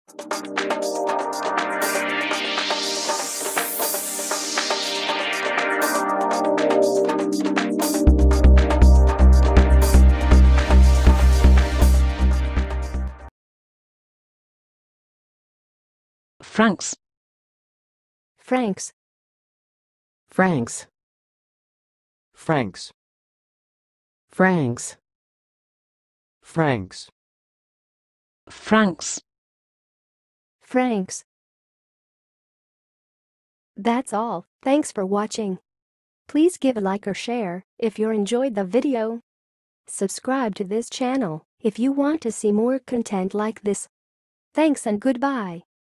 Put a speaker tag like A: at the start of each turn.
A: Francs.
B: Francs.
C: Francs.
D: Francs.
C: Francs.
D: Francs.
A: Francs.
B: Francs. That's all. Thanks for watching. Please give a like or share if you enjoyed the video. Subscribe to this channel if you want to see more content like this. Thanks and goodbye.